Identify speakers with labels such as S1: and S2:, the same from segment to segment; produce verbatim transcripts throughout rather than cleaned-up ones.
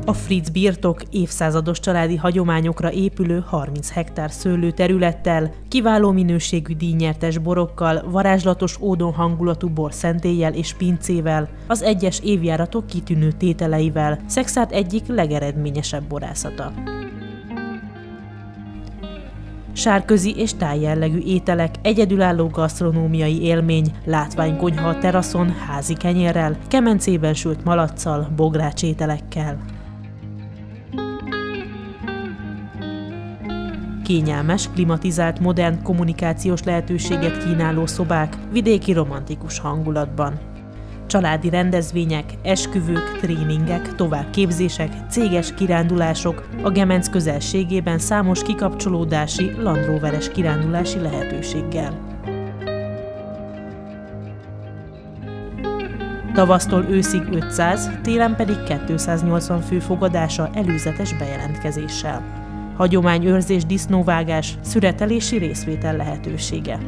S1: A Fritz birtok évszázados családi hagyományokra épülő harminc hektár szőlőterülettel, kiváló minőségű díjnyertes borokkal, varázslatos ódon hangulatú borszentéllyel és pincével, az egyes évjáratok kitűnő tételeivel, Szekszárd egyik legeredményesebb borászata. Sárközi és tájjellegű ételek, egyedülálló gasztronómiai élmény, látványkonyha a teraszon, házi kenyérrel, kemencében sült malacccal, bogrács ételekkel. Kényelmes, klimatizált, modern kommunikációs lehetőséget kínáló szobák, vidéki romantikus hangulatban. Családi rendezvények, esküvők, tréningek, továbbképzések, céges kirándulások, a Gemenc közelségében számos kikapcsolódási, Land Roveres kirándulási lehetőséggel. Tavasztól őszig ötszáz, télen pedig kétszáznyolcvan fő fogadása előzetes bejelentkezéssel. Hagyományőrzés, disznóvágás, szüretelési részvétel lehetősége.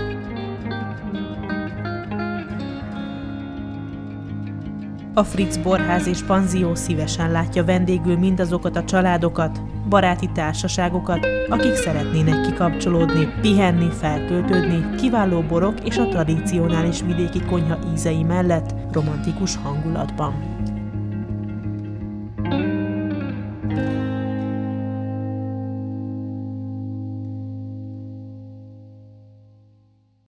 S1: A Fritz Borház és Panzió szívesen látja vendégül mindazokat a családokat, baráti társaságokat, akik szeretnének kikapcsolódni, pihenni, feltöltődni, kiváló borok és a tradicionális vidéki konyha ízei mellett romantikus hangulatban.